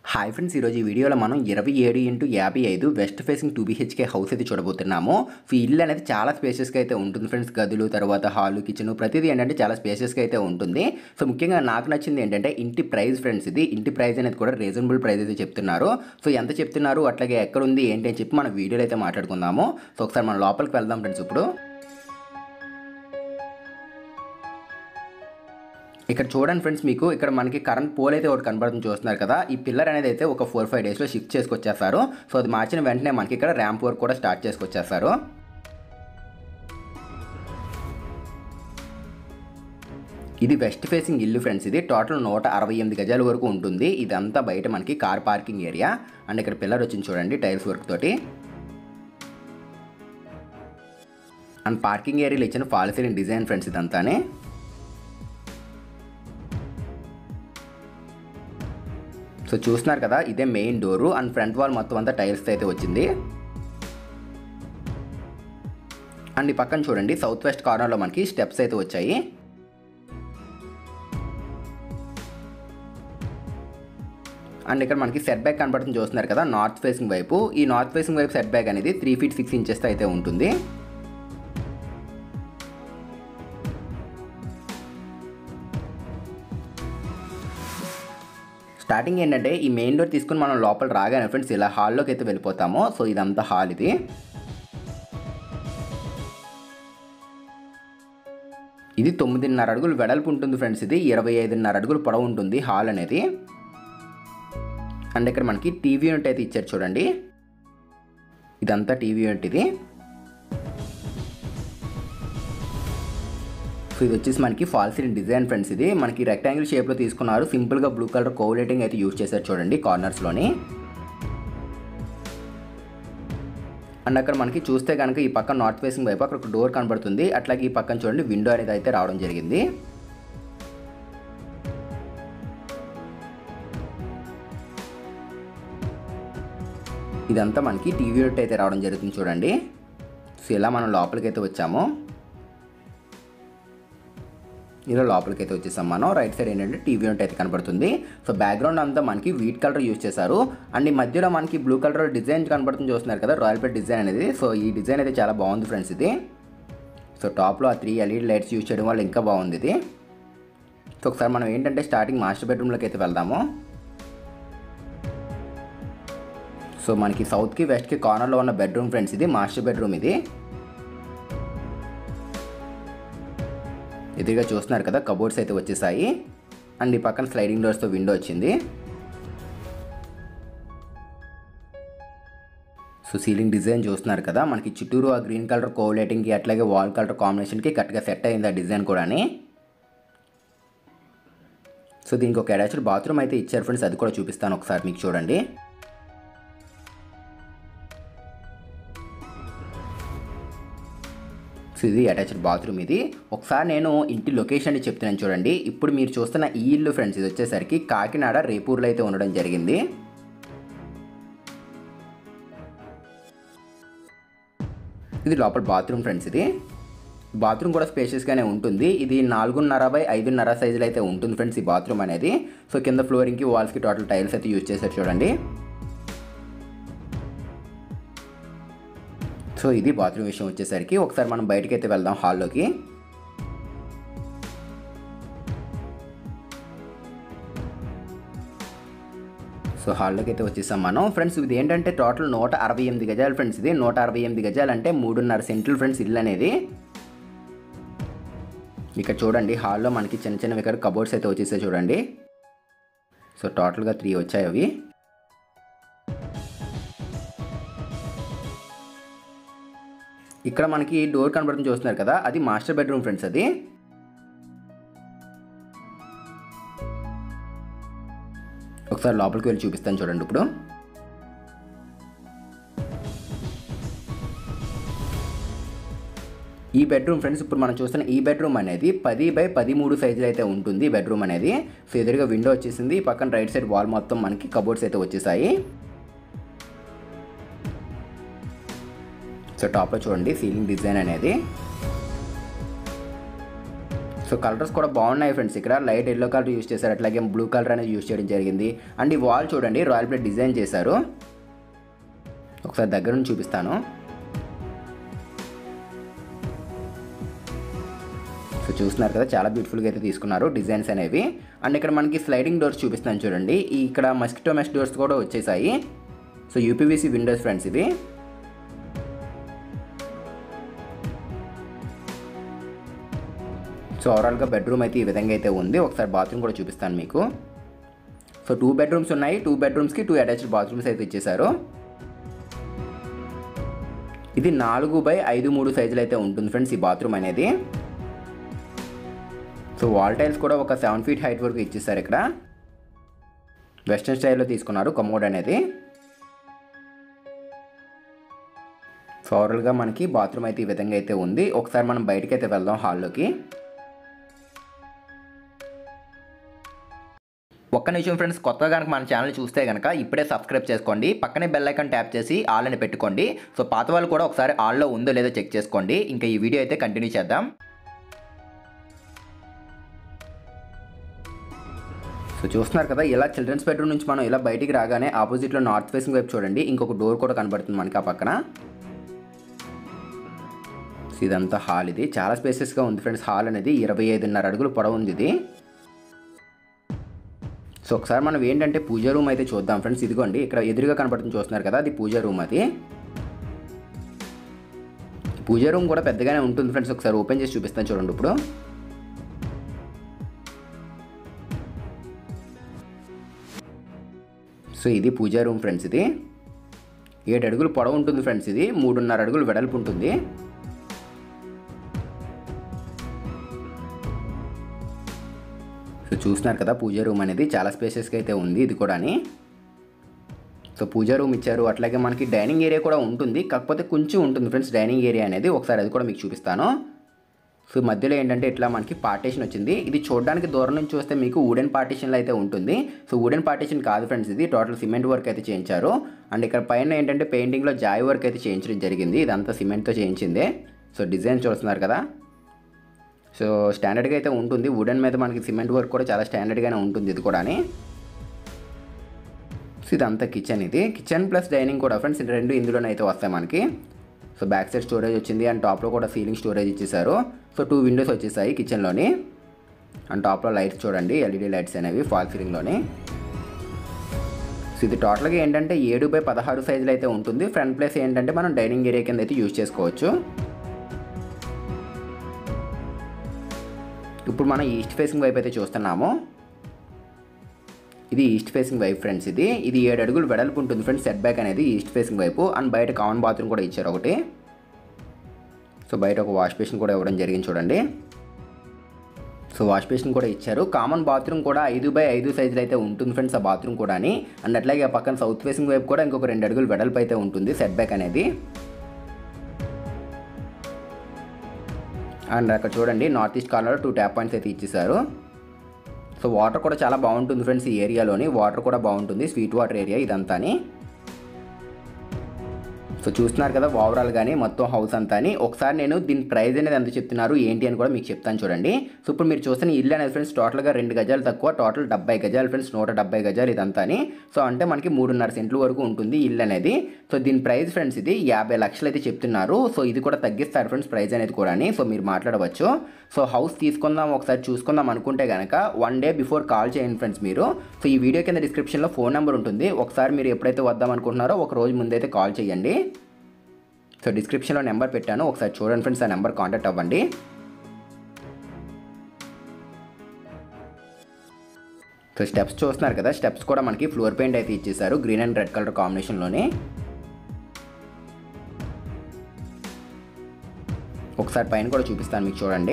Hi friends, ఈరోజు ఈ వీడియోలో మనం 27x55 west facing 2 BHK house అయితే చూడబోతున్నాము. సో ఈ ఇల్లు అనేది చాలా స్పేషియస్గా అయితే ఉంటుంది ఫ్రెండ్స్. గదులు, తర్వాత హాలు, కిచెన్ ప్రతిదీ ఏంటంటే చాలా స్పేషియస్గా అయితే ఉంటుంది. సో ముఖ్యంగా నాకు నచ్చింది ఏంటంటే ఇంటి ప్రైస్ ఫ్రెండ్స్. ఇది ఇంటి ప్రైస్ అనేది కూడా రీజనబుల్ ప్రైస్ అయితే చెప్తున్నారు. సో ఎంత చెప్తున్నారు, అట్లాగే ఎక్కడ ఉంది ఏంటి అని చెప్పి మన వీడియోలో అయితే మాట్లాడుకుందాము. సో ఒకసారి మనం లోపలికి వెళ్దాం ఫ్రెండ్స్. ఇప్పుడు ఇక్కడ చూడండి ఫ్రెండ్స్, మీకు ఇక్కడ మనకి కరెంట్ పోల్ అయితే ఒకటి కనబడుతుంది, చూస్తున్నారు కదా. ఈ పిల్లర్ అనేది అయితే ఒక 4-5 డేస్లో షిఫ్ట్ చేసుకొచ్చేస్తారు. సో అది మార్చిన వెంటనే మనకి ఇక్కడ ర్యాంప్ వర్క్ కూడా స్టార్ట్ చేసుకొచ్చేస్తారు. ఇది వెస్ట్ ఫేసింగ్ ఇల్లు ఫ్రెండ్స్. ఇది టోటల్ 168 గజాల వరకు ఉంటుంది. ఇదంతా బయట మనకి కార్ పార్కింగ్ ఏరియా. అండ్ ఇక్కడ పిల్లర్ వచ్చింది చూడండి, టైల్స్ వర్క్ తోటి. అండ్ పార్కింగ్ ఏరియాలో ఇచ్చిన ఫాల్ సీలింగ్ డిజైన్ ఫ్రెండ్స్ ఇదంతానే. సో చూస్తున్నారు కదా, ఇదే main door. And front wall మొత్తం అంతా టైల్స్ అయితే వచ్చింది. అండ్ ఈ పక్కన చూడండి, సౌత్ వెస్ట్ కార్నర్లో మనకి స్టెప్స్ అయితే వచ్చాయి. అండ్ ఇక్కడ మనకి సెట్ బ్యాక్ కనబడుతుంది, చూస్తున్నారు కదా, నార్త్ ఫేసింగ్ వైపు. ఈ నార్త్ ఫేసింగ్ వైపు సెట్ బ్యాక్ అనేది 3 feet 6 inches అయితే ఉంటుంది. స్టార్టింగ్ ఏంటంటే ఈ మెయిన్ డోర్ తీసుకుని మనం లోపల రాగానే ఫ్రెండ్స్ ఇలా హాల్లోకి అయితే వెళ్ళిపోతాము. సో ఇదంతా హాల్. ఇది 9.5 అడుగులు వెడల్పు ఉంటుంది ఫ్రెండ్స్. ఇది 25.5 అడుగులు పొడవు ఉంటుంది హాల్ అనేది. అండ్ ఇక్కడ మనకి టీవీ యూనిట్ అయితే ఇచ్చారు చూడండి. ఇదంతా టీవీ యూనిట్ ఇది. సో ఇది వచ్చేసి మనకి ఫాల్ సీలింగ్ డిజైన్ ఫ్రెండ్స్. ఇది మనకి రెక్టాంగిల్ షేప్లో తీసుకున్నారు. సింపుల్గా బ్లూ కలర్ కోవలేటింగ్ అయితే యూజ్ చేశారు చూడండి కార్నర్స్లోని. అండ్ అక్కడ మనకి చూస్తే కనుక ఈ పక్క నార్త్ ఫేసింగ్ వైపు అక్కడ ఒక డోర్ కనబడుతుంది. అట్లాగే ఈ పక్కన చూడండి విండో అనేది అయితే రావడం జరిగింది. ఇదంతా మనకి టీవీ యూనిట్ అయితే రావడం జరుగుతుంది చూడండి. సో ఇలా మనం లోపలికి అయితే వచ్చాము. ఇలా లోపలికి అయితే వచ్చేసాం మనం. రైట్ సైడ్ ఏంటంటే టీవీ యూనిట్ అయితే కనబడుతుంది. సో బ్యాక్గ్రౌండ్ అంతా మనకి వీట్ కలర్ యూజ్ చేశారు. అండ్ ఈ మధ్యలో మనకి బ్లూ కలర్ డిజైన్ కనబడుతుంది, చూస్తున్నారు కదా, రాయల్ పెట్ డిజైన్ అనేది. సో ఈ డిజైన్ అయితే చాలా బాగుంది ఫ్రెండ్స్ ఇది. సో టాప్లో ఆ 3 LED లైట్స్ యూజ్ చేయడం వల్ల ఇంకా బాగుంది ఇది. సో ఒకసారి మనం ఏంటంటే స్టార్టింగ్ మాస్టర్ బెడ్రూమ్లోకి అయితే వెళ్దాము. సో మనకి సౌత్కి వెస్ట్కి కార్నర్లో ఉన్న బెడ్రూమ్ ఫ్రెండ్స్. ఇది మాస్టర్ బెడ్రూమ్. ఇది ఎదురుగా చూస్తున్నారు కదా, కబోర్డ్స్ అయితే వచ్చేసాయి. అండ్ ఈ పక్కన స్లైడింగ్ డోర్స్తో విండో వచ్చింది. సో సీలింగ్ డిజైన్ చూస్తున్నారు కదా, మనకి చుట్టూరు ఆ గ్రీన్ కలర్ కోవలేటింగ్కి అట్లాగే వాల్ కలర్ కాంబినేషన్కి కరెక్ట్గా సెట్ అయింది ఆ డిజైన్ కూడాని. సో దీనికి ఒక అటాచ్డ్ బాత్రూమ్ అయితే ఇచ్చారు ఫ్రెండ్స్, అది కూడా చూపిస్తాను ఒకసారి మీకు చూడండి. సో ఇది అటాచ్డ్ బాత్రూమ్. ఇది ఒకసారి నేను ఇంటి లొకేషన్ చెప్తున్నాను చూడండి. ఇప్పుడు మీరు చూస్తున్న ఈ ఇల్లు ఫ్రెండ్స్, ఇది వచ్చేసరికి కాకినాడ రేపూర్లో అయితే ఉండడం జరిగింది. ఇది లోపల బాత్రూమ్ ఫ్రెండ్స్. ఇది బాత్రూమ్ కూడా స్పేషియస్గానే ఉంటుంది. ఇది 4.5x5.5 సైజులో అయితే ఉంటుంది ఫ్రెండ్స్ ఈ బాత్రూమ్ అనేది. సో కింద ఫ్లోరింగ్కి వాల్స్కి టోటల్ టైల్స్ అయితే యూజ్ చేశారు చూడండి. సో ఇది బాత్రూమ్ విషయం వచ్చేసరికి. ఒకసారి మనం బయటకి అయితే వెళ్దాం హాల్లోకి. సో హాల్లోకి అయితే వచ్చేసాం మనం ఫ్రెండ్స్. ఇది ఏంటంటే టోటల్ 168 గజాలు ఫ్రెండ్స్. ఇది 168 గజాలు అంటే 3.5 సెంట్లు ఫ్రెండ్స్ ఇల్లు అనేది. ఇక్కడ చూడండి హాల్లో మనకి చిన్న చిన్నవి ఇక్కడ కబోర్డ్స్ అయితే వచ్చేసాయి చూడండి. సో టోటల్గా 3 వచ్చాయి అవి. ఇక్కడ మనకి డోర్ కనబడుతుంది, చూస్తున్నారు కదా, అది మాస్టర్ బెడ్రూమ్ ఫ్రెండ్స్. అది ఒకసారి లోపలికి వెళ్ళి చూపిస్తాను చూడండి. ఇప్పుడు ఈ బెడ్రూమ్ ఫ్రెండ్స్, ఇప్పుడు మనం చూస్తున్న ఈ బెడ్రూమ్ అనేది 10x13 సైజులో అయితే ఉంటుంది ఈ బెడ్రూమ్ అనేది. సో ఎదురుగా విండో వచ్చేసింది. పక్కన రైట్ సైడ్ వాల్ మొత్తం మనకి కబోర్డ్స్ అయితే వచ్చేసాయి. సో టాప్లో చూడండి సీలింగ్ డిజైన్ అనేది. సో కలర్స్ కూడా బాగున్నాయి ఫ్రెండ్స్. ఇక్కడ లైట్ ఎల్లో కలర్ యూస్ చేశారు, అట్లాగే బ్లూ కలర్ అనేది యూస్ చేయడం జరిగింది. అండ్ ఈ వాల్ చూడండి రాయల్ ప్లేట్ డిజైన్ చేశారు. ఒకసారి దగ్గర నుంచి చూపిస్తాను. సో చూస్తున్నారు కదా చాలా బ్యూటిఫుల్గా అయితే తీసుకున్నారు డిజైన్స్ అనేవి. అండ్ ఇక్కడ మనకి స్లైడింగ్ డోర్స్ చూపిస్తాను చూడండి. ఇక్కడ మస్కిటో మెష్ డోర్స్ కూడా వచ్చేసాయి. సో యూపీవీసీ విండోస్ ఫ్రెండ్స్ ఇవి. సో ఓవరాల్గా బెడ్రూమ్ అయితే ఈ విధంగా అయితే ఉంది. ఒకసారి బాత్రూమ్ కూడా చూపిస్తాను మీకు. సో 2 బెడ్రూమ్స్ ఉన్నాయి. 2 బెడ్రూమ్స్కి 2 అటాచ్డ్ బాత్రూమ్స్ అయితే ఇచ్చేసారు. ఇది 4x5'3" సైజులో అయితే ఉంటుంది ఫ్రెండ్స్ ఈ బాత్రూమ్ అనేది. సో వాల్ టైల్స్ కూడా ఒక 7 feet హైట్ వరకు ఇచ్చేసారు. ఇక్కడ వెస్ట్రన్ స్టైల్లో తీసుకున్నారు కమోడ్ అనేది. సో ఓవరాల్గా మనకి బాత్రూమ్ అయితే ఈ విధంగా అయితే ఉంది. ఒకసారి మనం బయటకి అయితే వెళ్దాం హాల్లోకి. ఒక్క నిమిషం ఫ్రెండ్స్, కొత్తగా కనుక మన ఛానల్ చూస్తే కనుక ఇప్పుడే సబ్స్క్రైబ్ చేసుకోండి. పక్కనే బెల్ ఐకాన్ ట్యాప్ చేసి ఆల్ అని పెట్టుకోండి. సో పాత వాళ్ళు కూడా ఒకసారి ఆల్లో ఉందో లేదో చెక్ చేసుకోండి. ఇంకా ఈ వీడియో అయితే కంటిన్యూ చేద్దాం. సో చూస్తున్నారు కదా ఇలా చిల్డ్రన్స్ బెడ్రూమ్ నుంచి మనం ఇలా బయటికి రాగానే ఆపోజిట్లో నార్త్ ఫేసింగ్ వైపు చూడండి ఇంకొక డోర్ కూడా కనబడుతుంది మనకి ఆ పక్కన. సో ఇదంతా హాల్. ఇది చాలా స్పేసెస్గా ఉంది ఫ్రెండ్స్. హాల్ అనేది 25.5 అడుగులు పొడవు ఉంది ఇది. సో ఒకసారి మనం ఏంటంటే పూజా రూమ్ అయితే చూద్దాం ఫ్రెండ్స్. ఇదిగోండి ఇక్కడ ఎదురుగా కనబడుతుంది చూస్తున్నారు కదా, అది పూజా రూమ్. అది పూజా రూమ్ కూడా పెద్దగానే ఉంటుంది ఫ్రెండ్స్. ఒకసారి ఓపెన్ చేసి చూపిస్తాను చూడండి ఇప్పుడు. సో ఇది పూజా రూమ్ ఫ్రెండ్స్. ఇది 7 అడుగులు పొడవు ఉంటుంది ఫ్రెండ్స్. ఇది 3.5 అడుగులు వెడల్పు ఉంటుంది. సో చూస్తున్నారు కదా పూజా రూమ్ అనేది చాలా స్పేసెస్గా అయితే ఉంది ఇది కూడా. సో పూజా రూమ్ ఇచ్చారు, అట్లాగే మనకి డైనింగ్ ఏరియా కూడా ఉంటుంది. కాకపోతే కొంచెం ఉంటుంది ఫ్రెండ్స్ డైనింగ్ ఏరియా అనేది. ఒకసారి అది కూడా మీకు చూపిస్తాను. సో మధ్యలో ఏంటంటే ఇట్లా మనకి పార్టీషన్ వచ్చింది. ఇది చూడడానికి దూరం నుంచి చూస్తే మీకు వుడెన్ పార్టీషన్లో అయితే ఉంటుంది. సో వుడెన్ పార్టీషన్ కాదు ఫ్రెండ్స్, ఇది టోటల్ సిమెంట్ వర్క్ అయితే చేయించారు. అండ్ ఇక్కడ పైన ఏంటంటే పెయింటింగ్లో జాయ్ వర్క్ అయితే చేయించడం జరిగింది. ఇదంతా సిమెంట్తో చేయించిందే. సో డిజైన్ చూస్తున్నారు కదా. సో స్టాండర్డ్గా అయితే ఉంటుంది. వుడెన్ మీద మనకి సిమెంట్ వర్క్ కూడా చాలా స్టాండర్డ్గానే ఉంటుంది ఇది కూడా. సో ఇదంతా కిచెన్. ఇది కిచెన్ ప్లస్ డైనింగ్ కూడా ఫ్రెండ్స్ రెండు ఇందులోనే అయితే వస్తాయి మనకి. సో బ్యాక్ సైడ్ స్టోరేజ్ వచ్చింది. అండ్ టాప్లో కూడా సీలింగ్ స్టోరేజ్ ఇచ్చేసారు. సో 2 విండోస్ వచ్చేసాయి కిచెన్లోని. అండ్ టాప్లో లైట్స్ చూడండి ఎల్ఈడి లైట్స్ అనేవి ఫాల్ సీలింగ్లోని. సో ఇది టోటల్గా ఏంటంటే 7x16 సైజులో అయితే ఉంటుంది. ఫ్రంట్ ప్లేస్ ఏంటంటే మనం డైనింగ్ ఏరియా కింద అయితే యూజ్ చేసుకోవచ్చు. ఇప్పుడు మనం ఈస్ట్ ఫేసింగ్ వైపు అయితే చూస్తున్నాము. ఇది ఈస్ట్ ఫేసింగ్ వైపు ఫ్రెండ్స్. ఇది 7 అడుగులు వెడల్పు ఉంటుంది ఫ్రెండ్స్ సెట్ బ్యాక్ అనేది ఈస్ట్ ఫేసింగ్ వైపు. అండ్ బయట కామన్ బాత్రూమ్ కూడా ఇచ్చారు ఒకటి. సో బయట ఒక వాష్ బేసిన్ కూడా ఇవ్వడం జరిగింది చూడండి. సో వాష్ బేసిన్ కూడా ఇచ్చారు. కామన్ బాత్రూమ్ కూడా 5x5 సైజులో అయితే ఉంటుంది ఫ్రెండ్స్ ఆ బాత్రూమ్ కూడా. అండ్ అట్లాగే ఆ పక్కన సౌత్ ఫేసింగ్ వైపు కూడా ఇంకొక 2 అడుగులు వెడల్పు అయితే ఉంటుంది సెట్ బ్యాక్ అనేది. అండ్ అక్కడ చూడండి నార్త్ ఈస్ట్ కార్నర్లో 2 ట్యాప్ పాయింట్స్ అయితే ఇచ్చేసారు. సో వాటర్ కూడా చాలా బాగుంటుంది ఫ్రెండ్స్ ఈ ఏరియాలోని. వాటర్ కూడా బాగుంటుంది, స్వీట్ వాటర్ ఏరియా ఇదంతా. సో చూస్తున్నారు కదా ఓవరాల్ గానీ మొత్తం హౌస్ అంతా. ఒకసారి నేను దీని ప్రైస్ అనేది ఎంత చెప్తున్నారు ఏంటి అని కూడా మీకు చెప్తాను చూడండి. సో ఇప్పుడు మీరు చూస్తున్న ఇల్లు అనేది ఫ్రెండ్స్ టోటల్గా 2 గజాలు తక్కువ, టోటల్ 70 గజాలు ఫ్రెండ్స్, 170 గజాలు ఇదంతా. సో అంటే మనకి 3.5 సెంట్ల వరకు ఉంటుంది ఇల్లు అనేది. సో దీని ప్రైస్ ఫ్రెండ్స్ ఇది 50 లక్షలు అయితే చెప్తున్నారు. సో ఇది కూడా తగ్గిస్తారు ఫ్రెండ్స్ ప్రైస్ అనేది కూడా. సో మీరు మాట్లాడవచ్చు. సో హౌస్ తీసుకుందాం ఒకసారి చూసుకుందాం అనుకుంటే కనుక 1 డే బిఫోర్ కాల్ చేయండి ఫ్రెండ్స్ మీరు. సో ఈ వీడియో కింద డిస్క్రిప్షన్లో ఫోన్ నెంబర్ ఉంటుంది. ఒకసారి మీరు ఎప్పుడైతే వద్దాం అనుకుంటున్నారో ఒక రోజు ముందైతే కాల్ చేయండి. సో డిస్క్రిప్షన్లో నెంబర్ పెట్టాను, ఒకసారి చూడండి ఫ్రెండ్స్, ఆ నెంబర్ కాంటాక్ట్ అవ్వండి. సో స్టెప్స్ చూస్తున్నారు కదా, స్టెప్స్ కూడా మనకి ఫ్లోర్ పెయింట్ అయితే ఇచ్చేసారు గ్రీన్ అండ్ రెడ్ కలర్ కాంబినేషన్లోనే. ఒకసారి పైన కూడా చూపిస్తాను మీకు చూడండి.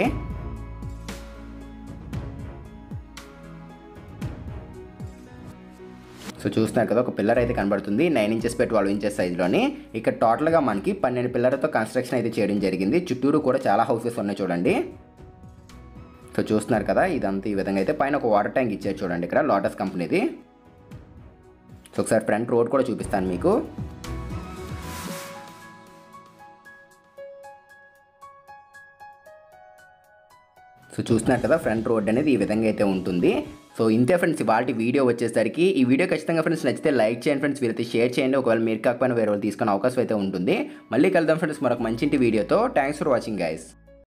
సో చూస్తున్నారు కదా ఒక పిల్లర్ అయితే కనబడుతుంది 9 ఇంచెస్ బై 12 ఇంచెస్ సైజులోని. ఇక్కడ టోటల్గా మనకి 12 పిల్లర్లతో కన్స్ట్రక్షన్ అయితే చేయడం జరిగింది. చుట్టూరు కూడా చాలా హౌసెస్ ఉన్నాయి చూడండి. సో చూస్తున్నారు కదా ఇదంతా ఈ విధంగా అయితే. పైన ఒక వాటర్ ట్యాంక్ ఇచ్చారు చూడండి ఇక్కడ లోటస్ కంపెనీది. సో ఒకసారి ఫ్రంట్ రోడ్ కూడా చూపిస్తాను మీకు. సో సో చూస్తున్నారు కదా ఫ్రంట్ రోడ్ అనేది ఈ విధంగా అయితే ఉంటుంది. సో ఇంతే ఫ్రెండ్స్ ఇవాల్టి వీడియో వచ్చేసరికి. ఈ వీడియో ఖచ్చితంగా ఫ్రెండ్స్ నచ్చితే లైక్ చేయండి ఫ్రెండ్స్, వీరైతే షేర్ చేయండి. ఒకవేళ మీరు కాకపోయినా వేరే వాళ్ళు తీసుకునే అవకాశం అయితే ఉంటుంది. మళ్ళీ కలుద్దాం ఫ్రెండ్స్ మరొక మంచి వీడియోతో. Thanks for watching guys.